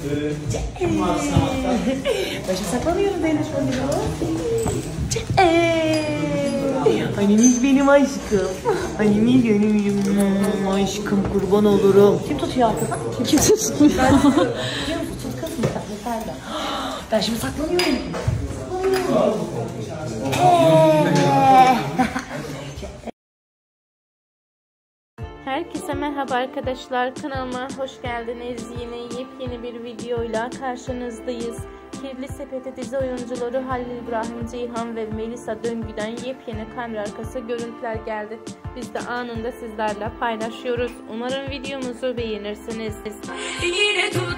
Başa saklanıyorum Zeynep Hanım'ı. Annemiz benim aşkım. Annemiz benim aşkım, kurban olurum. Kim tutuyor arkadan? Kim tutuyor? Ben tutuyorum. Biliyor musun? Tut kız mı? Ben şimdi saklanıyorum. Herkese merhaba arkadaşlar, kanalıma hoş geldiniz. Yine yepyeni bir videoyla karşınızdayız. Kirli Sepeti dizi oyuncuları Halil İbrahim Ceyhan ve Melisa Döngü'den yepyeni kamera arkası görüntüler geldi. Biz de anında sizlerle paylaşıyoruz. Umarım videomuzu beğenirsiniz.